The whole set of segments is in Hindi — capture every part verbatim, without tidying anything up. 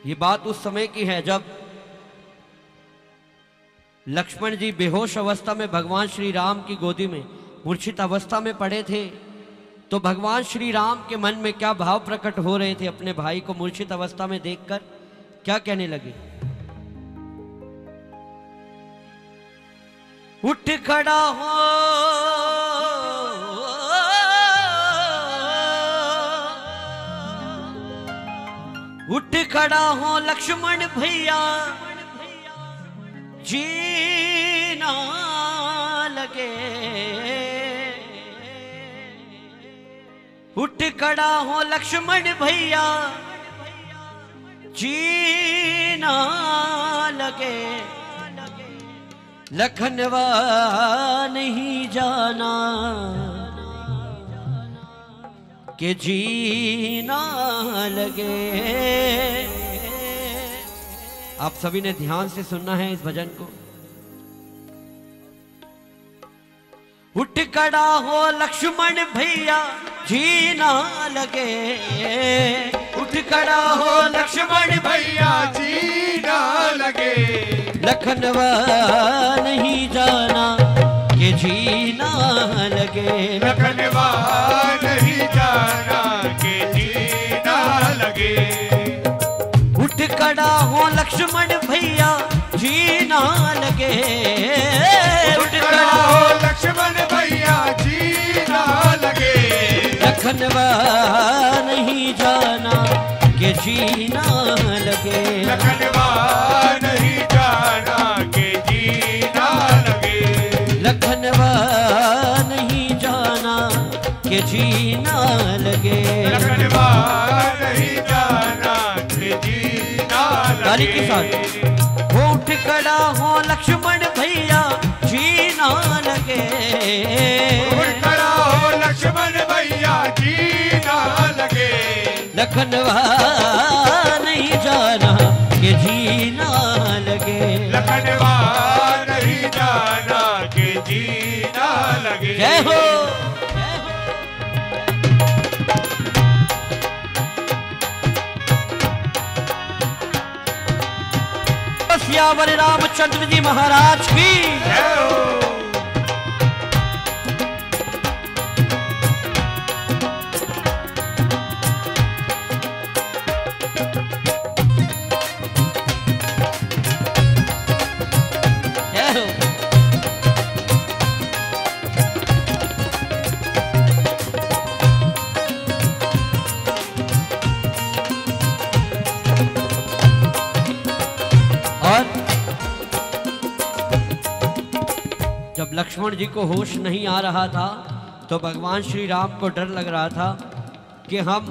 ये बात उस समय की है जब लक्ष्मण जी बेहोश अवस्था में भगवान श्री राम की गोदी में मूर्छित अवस्था में पड़े थे। तो भगवान श्री राम के मन में क्या भाव प्रकट हो रहे थे अपने भाई को मूर्छित अवस्था में देखकर, क्या कहने लगे। उठ खड़ा हो उठ खड़ा हो लक्ष्मण भैया, जीना लगे। उठ खड़ा हो लक्ष्मण भैया, जीना लगे। लखनवा नहीं जाना कि जीना लगे। आप सभी ने ध्यान से सुनना है इस भजन को। उठ खड़ा हो लक्ष्मण भैया, जीना लगे। उठ खड़ा हो लक्ष्मण भैया, जीना लगे। लखनवा नहीं जाना कि जीना लगे। लखनवा नहीं जाना कि जीना लगे। उठ खड़ा हो लक्ष्मण भैया, जीना लगे। उठ खड़ा हो लक्ष्मण भैया, जीना लगे। लखनवा नहीं जाना कि जीना लगे। लखनवा नहीं जाना कि जीना लगे। लखनवा नहीं जाना कि जीना लगे। लखनवा नहीं जाना कि जीना ताली के लगे। साथ वो उठ खड़ा हो लक्ष्मण भैया, जीना लगे। उठ खड़ा हो लक्ष्मण भैया, जीना लगे। लखनवा नहीं जाना कि जीना लगे। लखनवा नहीं जाना कि जीना लगे। जय हो। सियावर रामचंद्र जी महाराज की जय हो। जब लक्ष्मण जी को होश नहीं आ रहा था तो भगवान श्री राम को डर लग रहा था कि हम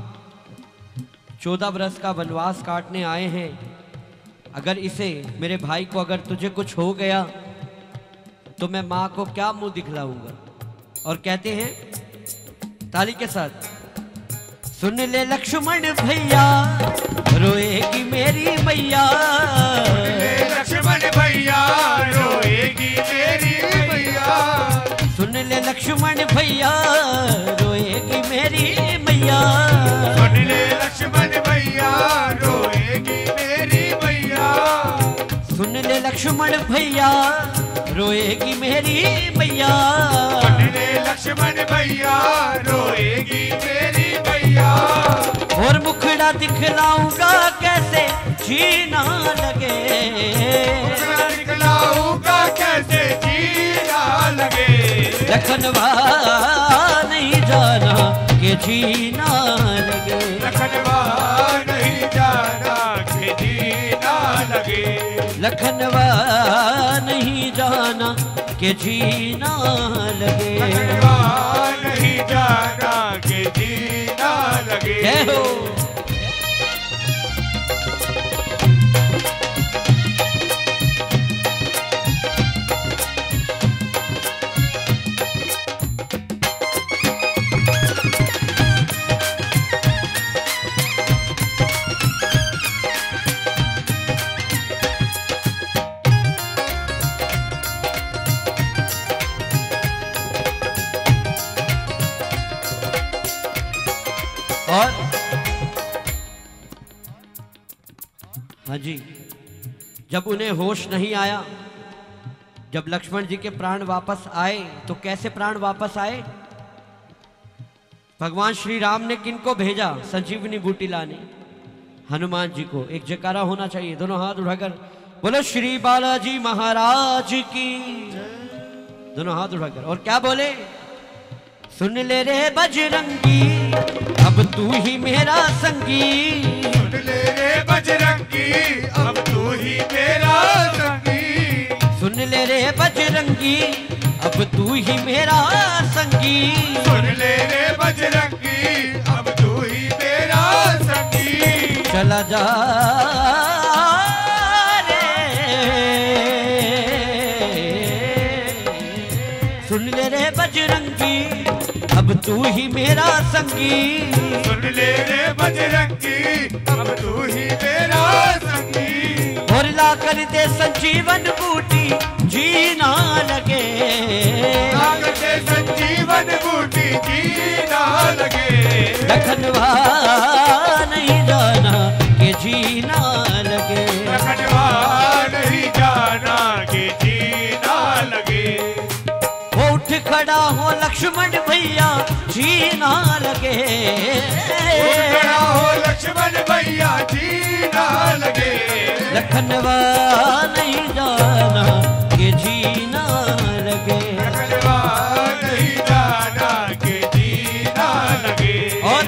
चौदह वर्ष का वनवास काटने आए हैं, अगर इसे मेरे भाई को अगर तुझे कुछ हो गया तो मैं माँ को क्या मुंह दिखलाऊंगा। और कहते हैं ताली के साथ, सुन ले लक्ष्मण भैया, रोएगी मेरी मैया। लक्ष्मण भैया, रोएगी मेरी मैया। सुन ले लक्ष्मण भैया, रोएगी मेरी मैया। सुन ले लक्ष्मण भैया, रोएगी मेरी मैया। सुन ले लक्ष्मण भैया, रोएगी मेरी मैया। सुन ले लक्ष्मण भैया, रोएगी मेरी मैया। और मुखड़ा दिखलाऊंगा कैसे जीना लगे। मुखड़ा दिखलाऊंगा कैसे जीना लगे। लखनवा नहीं जाना कि जीना लगे। लखनवा नहीं जाना कि जीना लगे। लखनवा नहीं जाना कि जीना लगे। लखनवा नहीं जाना कि जीना लगे। जय हो। और हाँ जी, जब उन्हें होश नहीं आया, जब लक्ष्मण जी के प्राण वापस आए, तो कैसे प्राण वापस आए? भगवान श्री राम ने किनको भेजा? संजीवनी बूटी लाने, हनुमान जी को। एक जयकारा होना चाहिए, दोनों हाथ उठाकर बोलो श्री बालाजी महाराज की, दोनों हाथ उठाकर। और क्या बोले? सुन ले रे बजरंगी, अब तू ही मेरा संगी। सुन ले रे बजरंगी, अब तू ही मेरा संगी। सुन ले रे बजरंगी, अब तू ही मेरा संगी। सुन ले रे बजरंगी, अब तू ही मेरा संगी। चला जा रे, सुन ले रे बजरंगी, अब तू ही मेरा संगी। सुन ले रे बजरंगी, अब तू ही मेरा संगी। और ला कर दे संजीवन बूटी, जीना लगे। लाग दे संजीवन बूटी, जीना लगे। लखनवा नहीं जाना के जीना लगे। लखनवा नहीं जाना के जीना लगे। उठ खड़ा हो लक्ष्मण भैया, जीना लगे। उठ खड़ा हो लक्ष्मण भैया, जीना लगे। लखनवा नहीं जाना के जीना लगे। लखनवा नहीं जाना के जीना लगे। और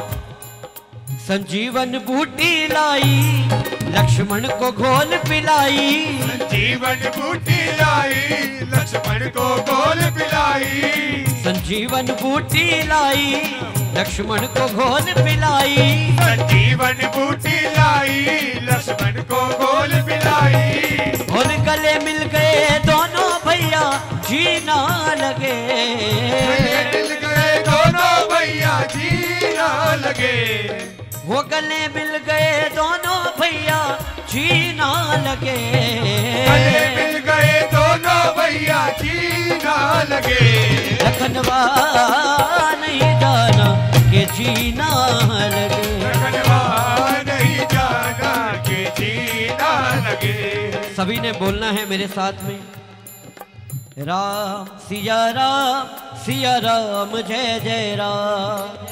संजीवन बूटी लाई, लक्ष्मण को घोल पिलाई। संजीवन बूटी लाई, लक्ष्मण को घोल पिलाई। संजीवन बूटी लाई, लक्ष्मण को घोल पिलाई। संजीवन बूटी लाई, लक्ष्मण को घोल पिलाई। और गले मिल गए दोनों भैया, जीना लगे। गले मिल गए दोनों भैया, जीना लगे। वो गले मिल गए दोनों भैया, जीना लगे। गले मिल गए दोनों भैया, जीना लगे। लखनवा नहीं जाना के जीना लगे। लखनवा नहीं जाना के जीना लगे। सभी ने बोलना है मेरे साथ में, राम सिया राम, सिया राम जय जय राम।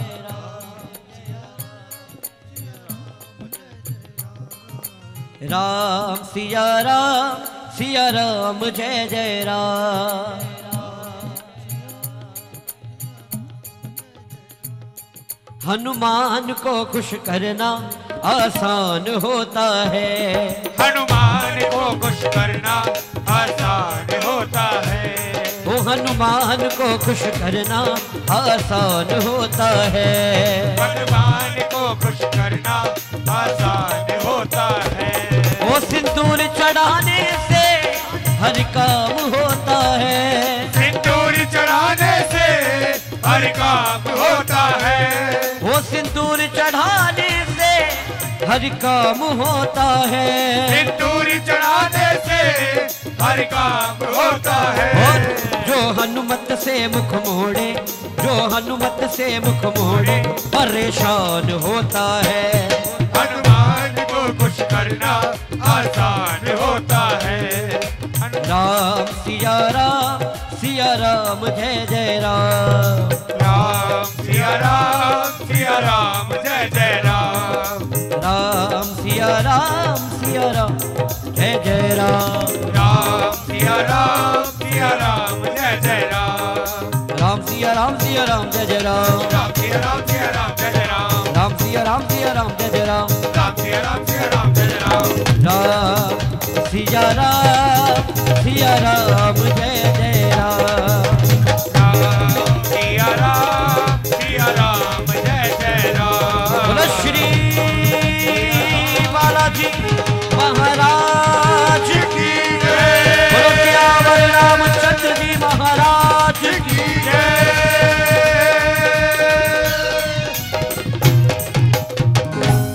राम सिया राम, सिया राम जय जय राम। हनुमान को खुश करना आसान होता है। हनुमान को खुश करना आसान होता है। वो हनुमान को खुश करना आसान होता है। हनुमान को खुश करना आसान होता है। वो सिंदूर चढ़ाने से हर काम होता है। सिंदूर चढ़ाने से हर काम होता है। वो सिंदूर चढ़ाने से हर काम होता है। सिंदूर चढ़ाने से हर काम होता है। और जो हनुमत से मुख मोड़े, जो हनुमत से मुख मोड़े, परेशान होता है। हनुमान को खुश करना आसान होता है। राम सिया राम, सिया राम जय जय राम। राम सिया राम, सिया राम जय जय राम। राम सिया राम, सिया राम जय जय राम। राम सिया राम, सिया राम जय जय राम। राम सिया राम, सिया राम जय जय राम। राम सिया राम, सिया राम जय जय राम। राम सिया राम, सिया राम जय जय राम। राम सिया राम, सिया राम जय जय राम। राम सिया राम, सिया राम जय जय राम। राम सिया राम, सिया राम जय जय राम। बोलो श्री बालाजी महाराज की जय। बोलो सियावर रामचंद्र जी महाराज की जय।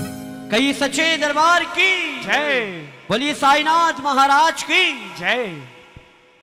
कई सच्चे दरबार की जय। बोलिए साईनाथ महाराज की जय।